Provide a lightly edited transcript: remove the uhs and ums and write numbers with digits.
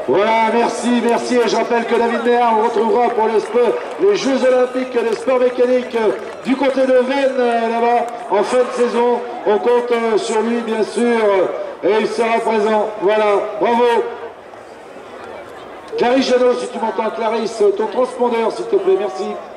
Voilà, merci, merci. Et je rappelle que David Néard, on retrouvera pour les Jeux Olympiques des sports mécaniques du côté de Vennes, là-bas, en fin de saison. On compte sur lui, bien sûr, et il sera présent. Voilà, bravo. Clarisse Janot, si tu m'entends, Clarisse, ton transpondeur, s'il te plaît, merci.